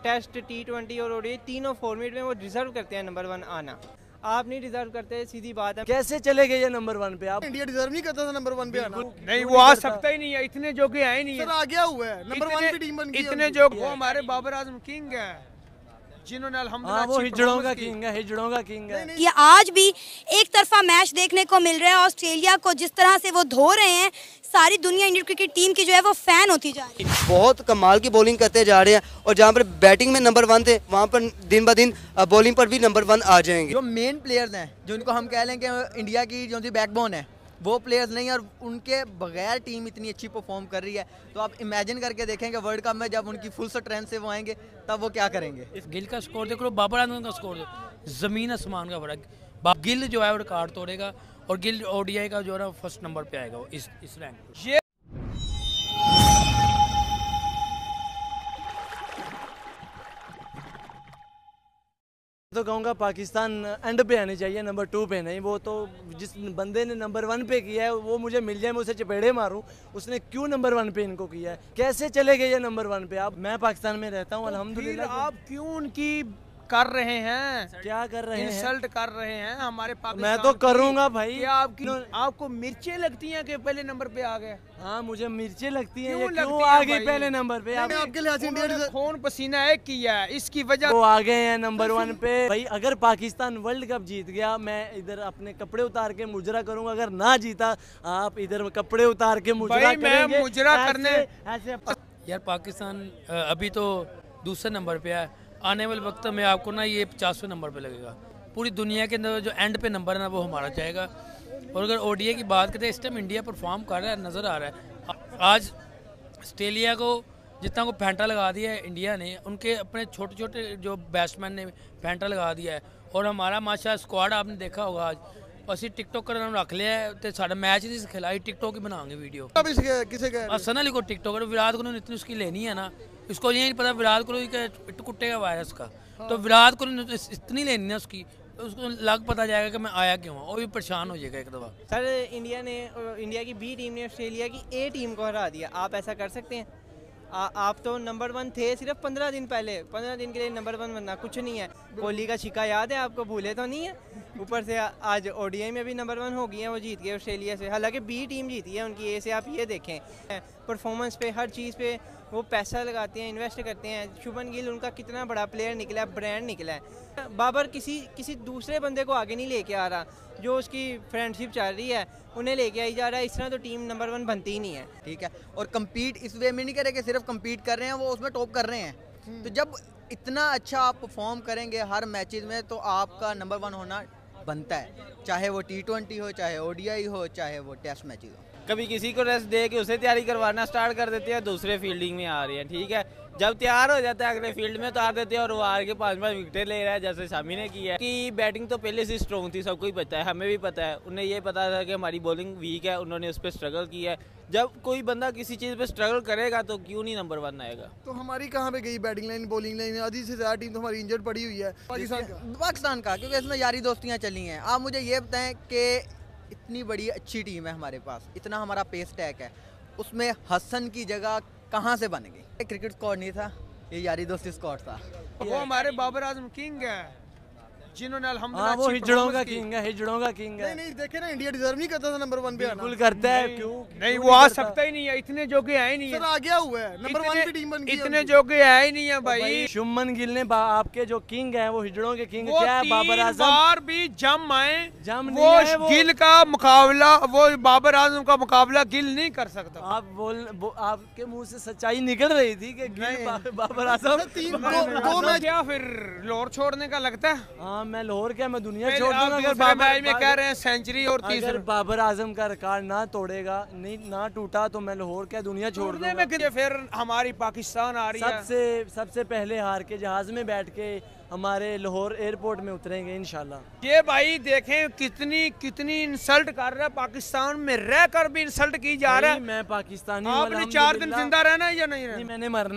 Test, T20 और ODI तीनों format में वो डिजर्व करते हैं नंबर 1 आना। आप नहीं डिजर्व करते, सीधी बात है। कैसे चले गए ये नंबर 1 पे? आप इंडिया डिजर्व नहीं करता था नंबर 1 पे आना। नहीं, वो आ सकता ही नहीं है, इतने जोगे आए नहीं है। सर आ गया हुआ है, नंबर 1 पे टीम बन गई। इतने जोग, वो हमारे बाबर आजम किंग है, जिन्होंने अल्हम्दुलिल्लाह वो हिजड़ों का किंग है, हिजड़ों का किंग है। ये आज भी एक तरफा मैच देखने को मिल रहा है। ऑस्ट्रेलिया को जिस तरह से वो धो रहे हैं, सारी दुनिया इंडियन क्रिकेट टीम की जो है वो फैन होती जा रही है। बहुत कमाल की बॉलिंग करते जा रहे हैं और जहाँ पर बैटिंग में नंबर 1 थे, वहाँ पर दिन ब दिन बॉलिंग पर भी नंबर 1 आ जाएंगे। जो मेन प्लेयर्स हैं, जिनको हम कह लें कि इंडिया की जो सी बैकबोन है, वो प्लेयर्स नहीं, और उनके बगैर टीम इतनी अच्छी परफॉर्म कर रही है। तो आप इमेजिन करके देखेंगे वर्ल्ड कप में जब उनकी फुल स्ट्रेंथ से वो आएंगे तब वो क्या करेंगे। गिल का स्कोर देख लो, बाबर आजम का स्कोर देखो, ज़मीन आसमान का फर्क। गिल जो है वो रिकॉर्ड तोड़ेगा और गिल ओडीआई का जो है ना फर्स्ट नंबर पे आएगा वो इस रैंक पे। तो कहूँगा पाकिस्तान एंड पे आनी चाहिए, नंबर 2 पे नहीं। वो तो जिस बंदे ने नंबर 1 पे किया है वो मुझे मिल जाए, मैं उसे चपेड़े मारूं। उसने क्यों नंबर 1 पे इनको किया है? कैसे चले गए ये नंबर 1 पे? आप, मैं पाकिस्तान में रहता हूँ अल्हम्दुलिल्लाह। आप क्यों उनकी कर रहे हैं? क्या कर रहे हैं? इंसल्ट कर रहे हैं हमारे पाकिस्तान। मैं तो करूँगा भाई। आपको मिर्चें लगती हैं कि पहले नंबर पे आ गए? हाँ, मुझे मिर्चें लगती हैं। क्यों क्यों आ गई पहले नंबर पे? आपके लिहाज से इंडिया खून पसीना एक किया है, इसकी वजह वो आ गए हैं नंबर 1 पे। भाई अगर पाकिस्तान वर्ल्ड कप जीत गया, मैं इधर अपने कपड़े उतार के मुजरा करूंगा। अगर ना जीता, आप इधर कपड़े उतार के मुजरा करेंगे। मैं मुजरा करने ऐसे यार, पाकिस्तान अभी तो दूसरे नंबर पे है। आने वाले वक्त में आपको ना ये 50वें नंबर पे लगेगा। पूरी दुनिया के अंदर जो एंड पे नंबर है ना वो हमारा जाएगा। और अगर ओडीआई की बात करें, इस टाइम इंडिया परफॉर्म कर रहा है, नज़र आ रहा है। आज ऑस्ट्रेलिया को जितना को फैंटा लगा दिया है इंडिया ने, उनके अपने छोटे छोटे जो बैट्समैन ने फैंटा लगा दिया है। और हमारा माशा स्क्वाड आपने देखा होगा, आज ਅਸੀਂ टिकटॉकर रख लिया है तो साढ़ा मैच नहीं खिलाई, टिकटॉक ही बनाएंगे वीडियो। हसन अली को टिकटॉकर, विराट कोहली ने इतनी उसकी लेनी है ना, इसको ये नहीं पता विराट कोहली का कुटेगा वायरस का। तो विराट कोहली ने इतनी लेनी है उसकी, उसको लग पता जाएगा कि मैं आया क्यों हूँ, वो भी परेशान हो जाएगा एक दफ़ा। सर इंडिया की बी टीम ने ऑस्ट्रेलिया की ए टीम को हरा दिया। आप ऐसा कर सकते हैं? आप तो नंबर 1 थे सिर्फ 15 दिन पहले। 15 दिन के लिए नंबर 1 बनना कुछ नहीं है। कोहली का छिक्का याद है आपको? भूले तो नहीं है? ऊपर से आज ओडीआई में भी नंबर 1 हो गई है, वो जीत गए ऑस्ट्रेलिया से। हालांकि बी टीम जीती है उनकी, ए से। आप ये देखें परफॉर्मेंस पे, हर चीज़ पे वो पैसा लगाते हैं, इन्वेस्ट करते हैं। शुभमन गिल उनका कितना बड़ा प्लेयर निकला है, ब्रांड निकला है। बाबर किसी दूसरे बंदे को आगे नहीं लेके आ रहा, जो उसकी फ्रेंडशिप चल रही है उन्हें लेके आई जा रहा है। इस तरह तो टीम नंबर 1 बनती ही नहीं है। ठीक है, और कम्पीट इस वे में नहीं करे कि सिर्फ कम्पीट कर रहे हैं, वो उसमें टॉप कर रहे हैं। तो जब इतना अच्छा आप परफॉर्म करेंगे हर मैचेस में, तो आपका नंबर 1 होना बनता है, चाहे वो T20 हो, चाहे ओडीआई हो, चाहे वो टेस्ट मैचेस हो। कभी किसी को रेस्ट दे के उसे तैयारी करवाना स्टार्ट कर देते हैं, दूसरे फील्डिंग में आ रही है। ठीक है, जब तैयार हो जाता है अगले फील्ड में तो आ देते हैं और वो आर के 5-5 विकेटें ले रहा है, जैसे शामी ने किया है। कि बैटिंग तो पहले से स्ट्रॉन्ग थी, सबको ही पता है, हमें भी पता है। उन्हें ये पता था कि हमारी बॉलिंग वीक है, उन्होंने उस पर स्ट्रगल किया है। जब कोई बंदा किसी चीज़ पे स्ट्रगल करेगा तो क्यों नहीं नंबर 1 आएगा? तो हमारी कहाँ पे गई बैटिंग लाइन, बॉलिंग लाइन? आधी से ज़्यादा टीम तो हमारी इंजर्ड पड़ी हुई है पाकिस्तान का, क्योंकि इसमें यारी दोस्तियाँ चली हैं। आप मुझे ये बताएं कि इतनी बड़ी अच्छी टीम है हमारे पास, इतना हमारा पेस टैक है, उसमें हसन की जगह कहाँ से बन गई? क्रिकेट स्क्वाड नहीं था, ये यारी दोस्ती स्क्वाड था। वो हमारे बाबर आजम किंग है, जिन्होंने अल्हम्दुलिल्लाह वो हिजड़ों का किंग है, हिजड़ों का किंग है। नहीं देखे ना, इंडिया डिजर्व नहीं करता था नंबर 1 पे आना। बिल्कुल करता है। क्यों नहीं, वो आ सकता ही नहीं है, इतने जोगे आए नहीं है। सर आ गया हुआ है, नंबर 1 पे टीम बन गई। इतने जोगे आए नहीं है भाई। शुभमन गिल ने आपके जो किंग है वो हिजड़ों के किंग क्या है? बाबर आजम बार भी जम आए, वो गिल का मुकाबला, वो बाबर आजम का मुकाबला गिल नहीं कर सकता। आपके मुंह से सच्चाई निकल रही थी कि बाबर आजम 2 मैच क्या फिर लाहौर छोड़ने का लगता है? हाँ, मैं लाहौर क्या, मैं दुनिया छोड़ दूंगा। अगर बाबर में कह रहे हैं सेंचुरी और अगर बाबर आजम का रिकॉर्ड ना तोड़ेगा, नहीं ना टूटा, तो मैं लाहौर क्या दुनिया छोड़ दूंगा। फिर हमारी पाकिस्तान आ रही है। सबसे पहले हार के जहाज में बैठ के हमारे लाहौर एयरपोर्ट में उतरेंगे इंशाल्लाह। ये भाई देखें कितनी इंसल्ट कर रहा है, पाकिस्तान में रहकर भी इंसल्ट की जा रहा है। मैं पाकिस्तानी, आपने 4 दिन जिंदा रहना है या नहीं रहना? मैंने मरना है।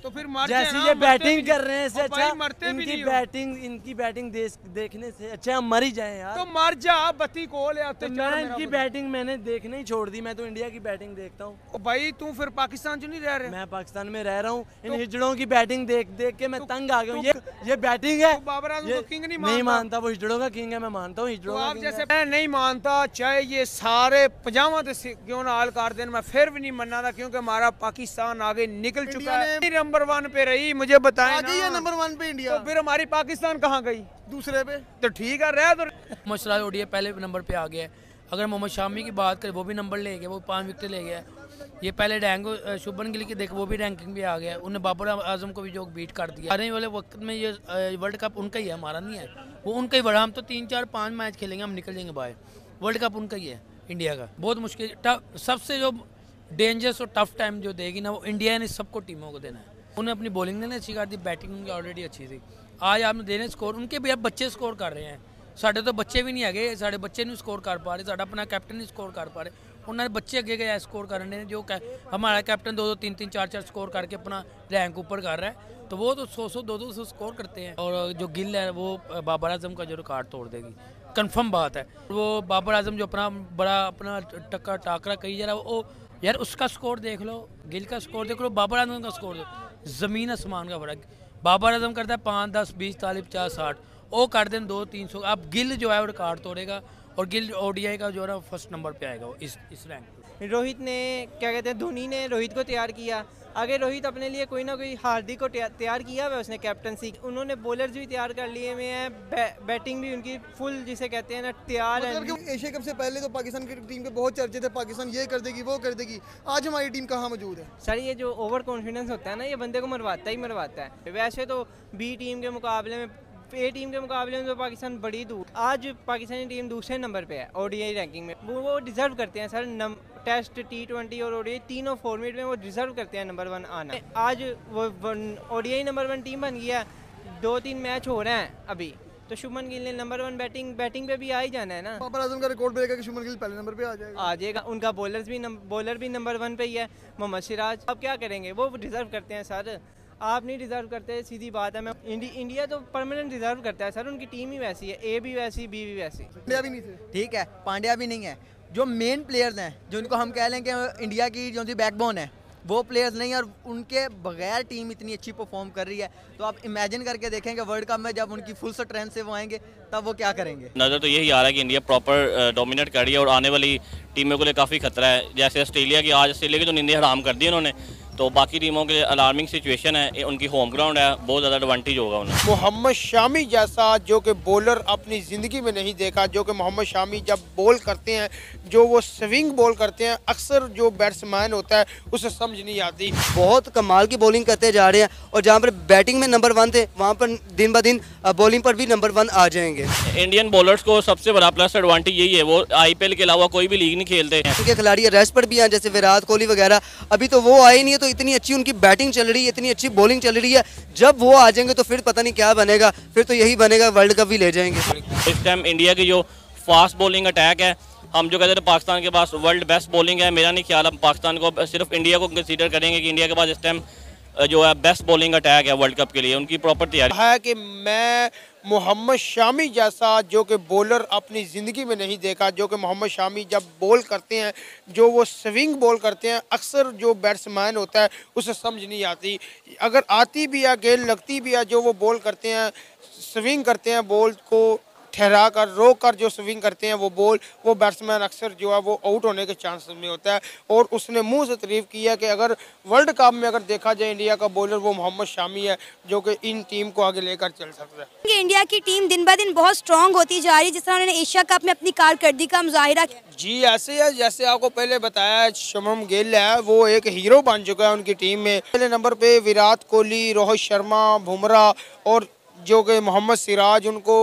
तो फिर मर जैसी जाए ना, ये मरते बैटिंग भी कर रहे हैं इससे और भाई अच्छा मरते भी नहीं हो। इनकी बैटिंग देखने से अच्छा हम मर ही जाएं यार। तो मर जा, बत्ती को ले आते तो मैं इनकी बैटिंग मैंने देखना ही छोड़ दी, मैं तो इंडिया की बैटिंग देखता हूँ। भाई तू फिर पाकिस्तान क्यों नहीं रह रहे? मैं पाकिस्तान में रह रहा हूँ, इन हिजड़ों की बैटिंग देख देख के मैं तंग आ गया हूँ। ये बैटिंग है, बाबर आजम ये को किंग नहीं नहीं मानता? मानता, वो हिजड़ों का किंग है, मैं मानता हूँ हिजड़ों तो का आप किंग जैसे है। मैं नहीं मानता, चाहे ये सारे पजामा क्यों ना हाल कर दें, मैं फिर भी नहीं मानना था, क्योंकि हमारा पाकिस्तान आगे निकल चुका है। नंबर 1 पे रही, मुझे बताएं आगे ही है नंबर 1 पे इंडिया। तो फिर हमारी पाकिस्तान कहाँ गई? दूसरे पे। तो ठीक है, रह तो मोहम्मद सिराज ओडीआई पहले नंबर पे आ गया है। अगर मोहम्मद शामी की बात करें, वो भी नंबर ले गया, वो 5 विकेट ले गया। ये पहले रैंक शुभमन गिल की देख, वो भी रैंकिंग भी आ गया। उन्हें बाबर आजम को भी जो बीट कर दिया। आने वाले वक्त में ये वर्ल्ड कप उनका ही है, हमारा नहीं है। वो उनका ही बड़ा, हम तो 3 4 5 मैच खेलेंगे, हम निकल जाएंगे बाहर। वर्ल्ड कप उनका ही है, इंडिया का। बहुत मुश्किल, सबसे जो डेंजरस और टफ टाइम जो देगी ना, वो इंडिया ने सबको टीमों को देना है। उन्हें अपनी बॉलिंग ने अच्छी कर दी, बैटिंग उनकी ऑलरेडी अच्छी थी। आज आपने देने स्कोर, उनके भी अब बच्चे स्कोर कर रहे हैं। साढ़े तो बच्चे भी नहीं है, साढ़े बच्चे नहीं स्कोर कर पा रहे, साढ़ा अपना कैप्टन नहीं स्कोर कर पा रहे। उन्होंने बच्चे अगे गए स्कोर करने, जो हमारा कैप्टन 2 2 3 3 4 4 स्कोर करके अपना रैंक ऊपर कर रहा है, तो वो तो 100 200 स्कोर करते हैं। और जो गिल है, वो बाबर आजम का जो रिकॉर्ड तोड़ देगी, कंफर्म बात है। वो बाबर आजम जो अपना बड़ा अपना टाकरा कही जा रहा है, वो यार उसका स्कोर देख लो, गिल का स्कोर देख लो, बाबर आजम का स्कोर देखो, ज़मीन आसमान का फर्क। बाबर आजम करता है 5 10 20 40 50 60, वो कर दें 2 300। अब गिल जो है वो रिकॉर्ड तोड़ेगा, और गिल ओडीआई का जो है ना फर्स्ट नंबर पे आएगा वो इस रैंक पे। रोहित ने क्या कहते हैं, धोनी ने रोहित को तैयार किया। आगे रोहित अपने लिए कोई ना कोई हार्दिक को तैयार किया हुआ उसने कैप्टनसी। उन्होंने बॉलर्स भी तैयार कर लिए हुए हैं, बैटिंग भी उनकी फुल जिसे कहते हैं ना तैयार है। मतलब एशिया कप से पहले तो पाकिस्तान की टीम के बहुत चर्चे थे, पाकिस्तान ये कर देगी वो कर देगी। आज हमारी टीम कहाँ मौजूद है? सर ये जो ओवर कॉन्फिडेंस होता है ना, ये बंदे को मरवाता ही मरवाता है। वैसे तो बी टीम के मुकाबले में, ए टीम के मुकाबले में तो पाकिस्तान बड़ी दूर। आज पाकिस्तानी टीम दूसरे नंबर पे है ओडीआई रैंकिंग में। वो डिजर्व करते हैं सर, टेस्ट T20 और ओडीआई तीनों फॉर्मेट में वो डिजर्व करते हैं नंबर 1 आना। आज वो ओडीआई नंबर 1 टीम बन गया। 2-3 मैच हो रहे हैं अभी, तो शुभमन गिल ने नंबर 1 बैटिंग पे भी आ ही जाना है ना। बाबर आजम का रिकॉर्ड ब्रेक है कि शुभमन गिल पहले नंबर पे आ जाएगा। उनका बॉलर भी नंबर 1 पे ही है, मोहम्मद सिराज। अब क्या करेंगे, वो डिजर्व करते हैं सर। आप नहीं डिजर्व करते, सीधी बात है। मैं इंडिया तो परमानेंट डिजर्व करता है सर, उनकी टीम ही वैसी है, ए भी वैसी, बी भी वैसी। पांड्या भी नहीं थे, ठीक है, पांड्या भी नहीं है। जो मेन प्लेयर्स हैं, जो उनको हम कह लें कि इंडिया की जो सी बैकबोन है, वो प्लेयर्स नहीं है, और उनके बगैर टीम इतनी अच्छी परफॉर्म कर रही है। तो आप इमेजिन करके देखेंगे वर्ल्ड कप में जब उनकी फुल स्ट्रेंथ से वो आएंगे, तब वो क्या करेंगे। नज़र तो यही आ रहा है कि इंडिया प्रॉपर डोमिनेट कर रही है, और आने वाली टीमों के लिए काफ़ी खतरा है। जैसे ऑस्ट्रेलिया की, आज ऑस्ट्रेलिया की तो नींदें हराम कर दी उन्होंने, तो बाकी टीमों के लिए अलार्मिंग सिचुएशन है। उनकी होम ग्राउंड है, बहुत ज़्यादा एडवांटेज होगा उन्हें। मोहम्मद शामी जैसा जो कि बॉलर अपनी ज़िंदगी में नहीं देखा, जो कि मोहम्मद शामी जब बॉल करते हैं, जो वो स्विंग बॉल करते हैं, अक्सर जो बैट्समैन होता है उसे समझ नहीं आती। बहुत कमाल की बॉलिंग करते जा रहे हैं, और जहाँ पर बैटिंग में नंबर 1 थे, वहाँ पर दिन ब दिन बॉलिंग पर भी नंबर 1 आ जाएंगे। इंडियन बॉलर्स को सबसे बड़ा प्लस एडवांटेज यही है, वो आईपीएल के अलावा कोई भी लीग नहीं खेलते हैं। उनके खिलाड़ी रेस्ट पर भी हैं, जैसे विराट कोहली वगैरह। अभी तो वो आए नहीं है, तो इतनी अच्छी उनकी बैटिंग चल रही है, इतनी अच्छी बॉलिंग चल रही है। जब वो आ जाएंगे तो फिर पता नहीं क्या बनेगा, फिर तो यही बनेगा, वर्ल्ड कप भी ले जाएंगे। इस टाइम इंडिया की जो फास्ट बॉलिंग अटैक है, हम जो कहते हैं पाकिस्तान के पास वर्ल्ड बेस्ट बॉलिंग है, मेरा नहीं ख्याल हम पाकिस्तान को, सिर्फ इंडिया को कंसीडर करेंगे कि इंडिया के पास इस टाइम जो है बेस्ट बॉलिंग अटैक है वर्ल्ड कप के लिए। उनकी प्रॉपर तैयारी है कि मैं मोहम्मद शामी जैसा जो कि बॉलर अपनी ज़िंदगी में नहीं देखा, जो कि मोहम्मद शामी जब बॉल करते हैं, जो वो स्विंग बॉल करते हैं, अक्सर जो बैट्समैन होता है उसे समझ नहीं आती। अगर आती भी है, गेंद लगती भी है, जो वो बॉल करते हैं, स्विंग करते हैं, बॉल को ठहरा कर रोक कर जो स्विंग करते हैं, वो बैट्समैन अक्सर जो है वो आउट होने के चांसेस में होता है। और उसने मुंह से तारीफ की है कि अगर वर्ल्ड कप में अगर देखा जाए इंडिया का बॉलर, वो मोहम्मद शामी है, जो कि इन टीम को आगे लेकर चल सकता है। इंडिया की टीम दिन ब दिन बहुत स्ट्रॉन्ग होती जा रही है, जिस तरह उन्होंने एशिया कप में अपनी कारकर्दगी का मुजाहिरा किया। जी ऐसे है, जैसे आपको पहले बताया, शुभमन गिल है, वो एक हीरो बन चुका है उनकी टीम में। पहले नंबर पे विराट कोहली, रोहित शर्मा, बुमराह, और जो कि मोहम्मद सिराज, उनको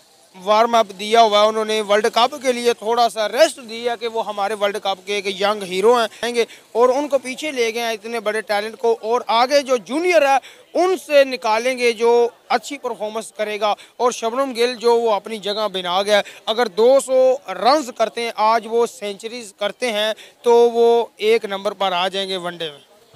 वार्म अप दिया हुआ है उन्होंने। वर्ल्ड कप के लिए थोड़ा सा रेस्ट दिया कि वो हमारे वर्ल्ड कप के एक यंग हीरो हैं, और उनको पीछे ले गए हैं इतने बड़े टैलेंट को, और आगे जो जूनियर है उनसे निकालेंगे जो अच्छी परफॉर्मेंस करेगा। और शुभमन गिल जो वो अपनी जगह बना गया, अगर 200 रन्स करते हैं, आज वो सेंचुरीज करते हैं, तो वो 1 नंबर पर आ जाएंगे वनडे में।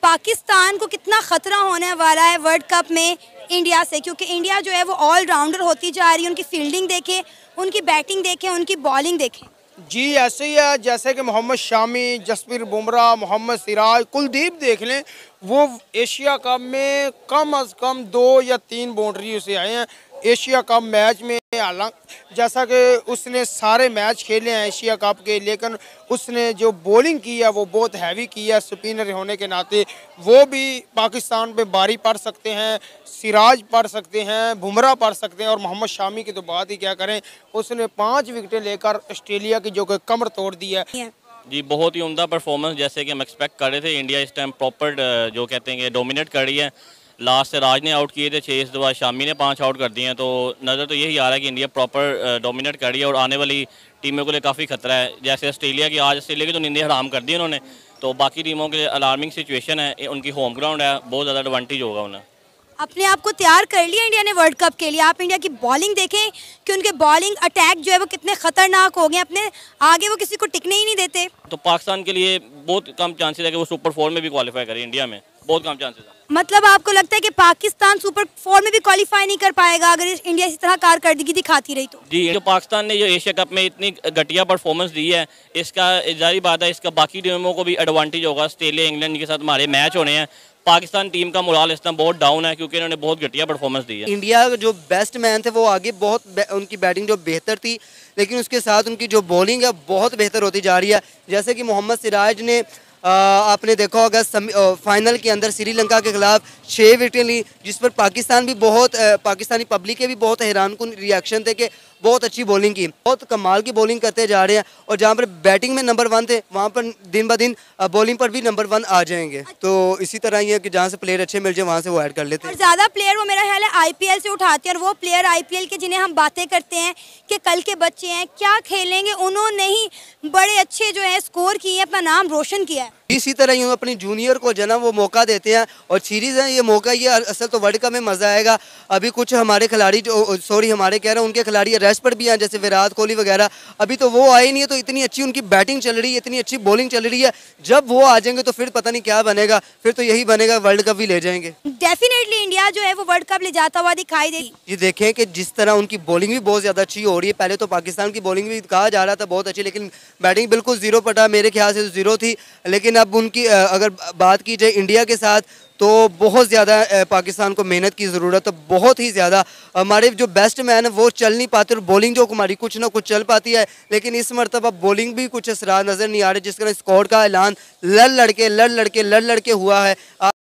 पाकिस्तान को कितना खतरा होने वाला है वर्ल्ड कप में इंडिया से, क्योंकि इंडिया जो है वो ऑलराउंडर होती जा रही है। उनकी फील्डिंग देखें, उनकी बैटिंग देखें, उनकी बॉलिंग देखें। जी ऐसे ही है जैसे कि मोहम्मद शामी, जसप्रीत बुमराह, मोहम्मद सिराज, कुलदीप देख लें, वो एशिया कप में कम अज़ कम 2 या 3 बाउंड्री से आए हैं एशिया कप मैच में। हालांकि जैसा कि उसने सारे मैच खेले हैं एशिया कप के, लेकिन उसने जो बॉलिंग की है वो बहुत हैवी की है। स्पिनर होने के नाते वो भी पाकिस्तान पे बारी पड़ सकते हैं, सिराज पड़ सकते हैं, बुमराह पड़ सकते हैं, और मोहम्मद शामी की तो बात ही क्या करें। उसने 5 विकेटें लेकर ऑस्ट्रेलिया की जो कि कमर तोड़ दी है। जी बहुत ही उम्दा परफॉर्मेंस जैसे कि हम एक्सपेक्ट कर रहे थे। इंडिया इस टाइम प्रॉपर जो कहते हैं कि डोमिनेट कर रही है। लास्ट से राज ने आउट किए थे 6, इस दफा शामी ने 5 आउट कर दिए हैं। तो नज़र तो यही आ रहा है कि इंडिया प्रॉपर डोमिनेट कर रही है और आने वाली टीमों के लिए काफ़ी खतरा है। जैसे ऑस्ट्रेलिया की, आज ऑस्ट्रेलिया की तो नींदें हराम कर दी उन्होंने, तो बाकी टीमों के लिए अलार्मिंग सिचुएशन है। उनकी होम ग्राउंड है, बहुत ज़्यादा एडवांटेज होगा उन्हें। अपने आप को तैयार कर लिया इंडिया ने वर्ल्ड कप के लिए। आप इंडिया की बॉलिंग देखें कि उनके बॉलिंग अटैक जो है वो कितने खतरनाक हो गए, अपने आगे वो किसी को टिकने ही नहीं देते। तो पाकिस्तान के लिए बहुत कम चांसेस है कि वो सुपर 4 में भी क्वालिफाई करे। इंडिया में बहुत कम चांसेस है। मतलब आपको लगता है कि पाकिस्तान सुपर 4 में भी क्वालिफाई नहीं कर पाएगा अगर इंडिया इस तरह कारकर्दगी दिखाती रही तो? जी, जो पाकिस्तान ने जो एशिया कप में इतनी घटिया परफॉर्मेंस दी है, इसका जारी बात है इसका बाकी टीमों को भी एडवांटेज होगा। ऑस्ट्रेलिया, इंग्लैंड के साथ हमारे मैच होने हैं। पाकिस्तान टीम का मोराल इस टाइम बहुत डाउन है क्योंकि इन्होंने बहुत घटिया परफॉर्मेंस दी है। इंडिया जो बेस्ट मैन थे वो आगे बहुत उनकी बैटिंग जो बेहतर थी, लेकिन उसके साथ उनकी जो बॉलिंग है बहुत बेहतर होती जा रही है। जैसे कि मोहम्मद सिराज ने आपने देखा होगा फाइनल के अंदर श्रीलंका के खिलाफ 6 विकेटें ली, जिस पर पाकिस्तान भी बहुत पाकिस्तानी पब्लिक के भी बहुत हैरानकुन रिएक्शन थे कि बहुत अच्छी बॉलिंग की, बहुत कमाल की बॉलिंग करते जा रहे हैं। और जहाँ पर बैटिंग में नंबर 1 थे वहाँ पर दिन ब दिन बॉलिंग पर भी नंबर 1 आ जाएंगे। तो इसी तरह ही है कि जहाँ से प्लेयर अच्छे मिल जाए वहाँ से वो ऐड कर लेते हैं। और ज़्यादा प्लेयर वो मेरा ख्याल है आईपीएल से उठाते हैं, और वो प्लेयर आईपीएल के जिन्हें हम बातें करते हैं कि कल के बच्चे हैं क्या खेलेंगे, उन्होंने ही बड़े अच्छे जो है स्कोर किए, अपना नाम रोशन किया है। इसी तरह यूँ अपनी जूनियर को जो ना वो मौका देते हैं और सीरीज़ है ये मौका, ये असल तो वर्ल्ड कप में मज़ा आएगा। अभी कुछ हमारे खिलाड़ी जो हमारे कह रहे हैं उनके खिलाड़ी रेस्ट पर भी हैं, जैसे विराट कोहली वगैरह, अभी तो वो आए नहीं है। तो इतनी अच्छी उनकी बैटिंग चल रही है, इतनी अच्छी बॉलिंग चल रही है, जब वो आ जाएंगे तो फिर पता नहीं क्या बनेगा, फिर तो यही बनेगा वर्ल्ड कप भी ले जाएंगे। डेफिनेटली इंडिया जो है वो वर्ल्ड कप ले जाता हुआ दिखाई देगी। ये देखें कि जिस तरह उनकी बॉलिंग भी बहुत ज़्यादा अच्छी हो रही है। पहले तो पाकिस्तान की बॉलिंग भी कहा जा रहा था बहुत अच्छी, लेकिन बैटिंग बिल्कुल ज़ीरो पटा, मेरे ख्याल से ज़ीरो थी। लेकिन अब उनकी अगर बात की जाए इंडिया के साथ तो बहुत ज़्यादा पाकिस्तान को मेहनत की ज़रूरत है, बहुत ही ज़्यादा। हमारे जो बेस्ट मैन है वो चल नहीं पाते और बॉलिंग जो हमारी कुछ ना कुछ चल पाती है, लेकिन इस मरतबा बॉलिंग भी कुछ असरार नज़र नहीं आ रहे। जिस तरह स्कोर का ऐलान लड़ लड़के हुआ है।